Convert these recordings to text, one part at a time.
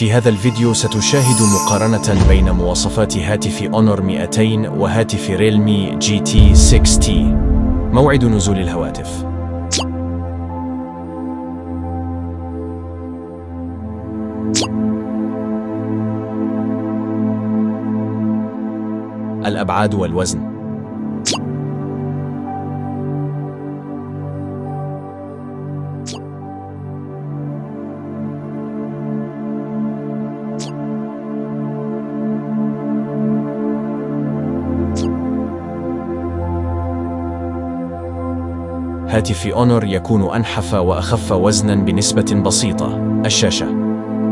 في هذا الفيديو ستشاهد مقارنة بين مواصفات هاتف أونر 200 وهاتف ريلمي GT 6T. موعد نزول الهواتف. الأبعاد والوزن. هاتف أونر يكون أنحف وأخف وزناً بنسبة بسيطة. الشاشة.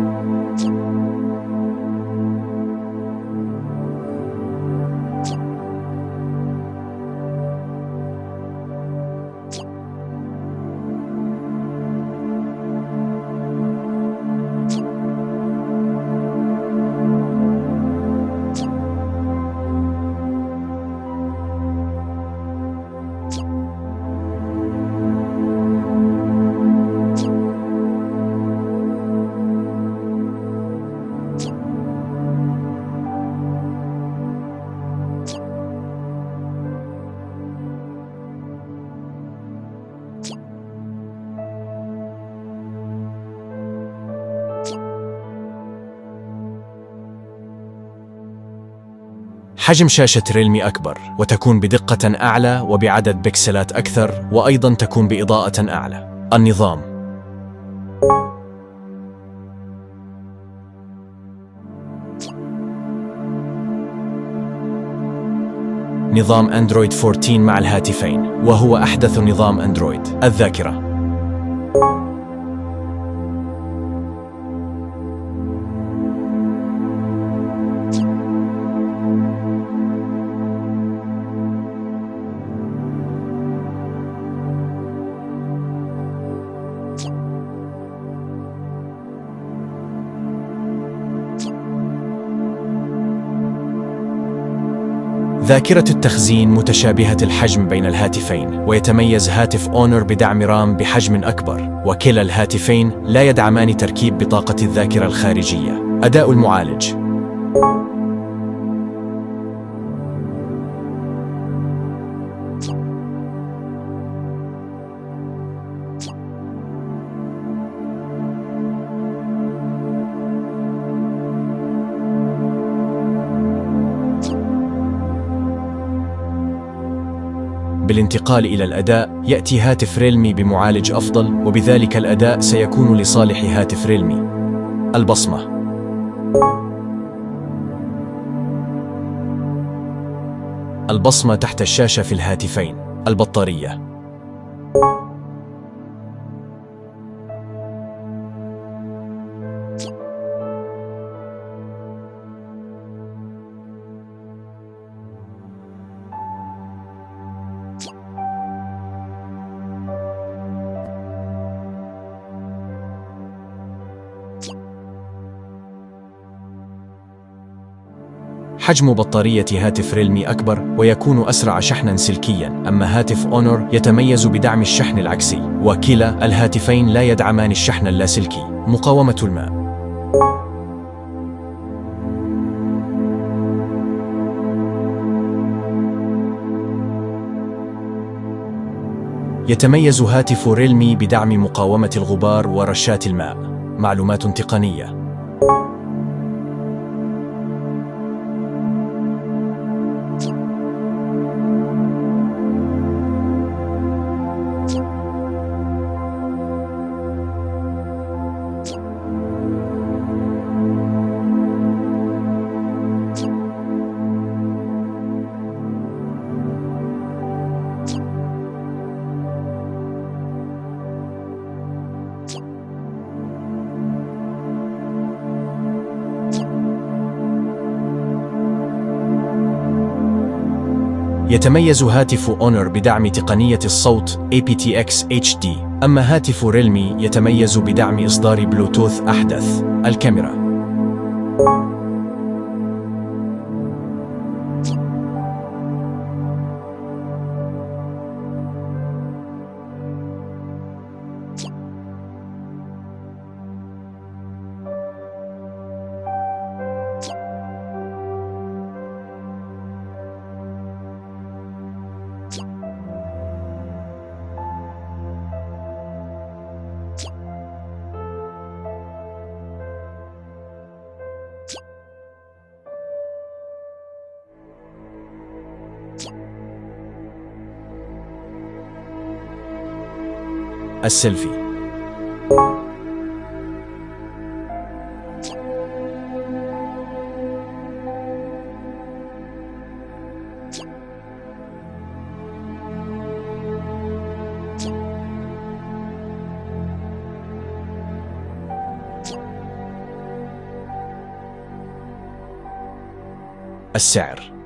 حجم شاشة ريلمي أكبر، وتكون بدقة أعلى وبعدد بكسلات أكثر، وأيضاً تكون بإضاءة أعلى. النظام. نظام أندرويد 14 مع الهاتفين، وهو أحدث نظام أندرويد. الذاكرة. ذاكرة التخزين متشابهة الحجم بين الهاتفين، ويتميز هاتف أونر بدعم رام بحجم أكبر، وكلا الهاتفين لا يدعمان تركيب بطاقة الذاكرة الخارجية. أداء المعالج. بالانتقال إلى الأداء، يأتي هاتف ريلمي بمعالج أفضل، وبذلك الأداء سيكون لصالح هاتف ريلمي. البصمة. البصمة تحت الشاشة في الهاتفين. البطارية. حجم بطارية هاتف ريلمي أكبر، ويكون أسرع شحناً سلكياً، أما هاتف أونر يتميز بدعم الشحن العكسي، وكلا الهاتفين لا يدعمان الشحن اللاسلكي. مقاومة الماء. يتميز هاتف ريلمي بدعم مقاومة الغبار ورشات الماء. معلومات تقنية. يتميز هاتف أونر بدعم تقنية الصوت aptX HD، أما هاتف ريلمي يتميز بدعم إصدار بلوتوث أحدث. الكاميرا. السيلفي. السعر.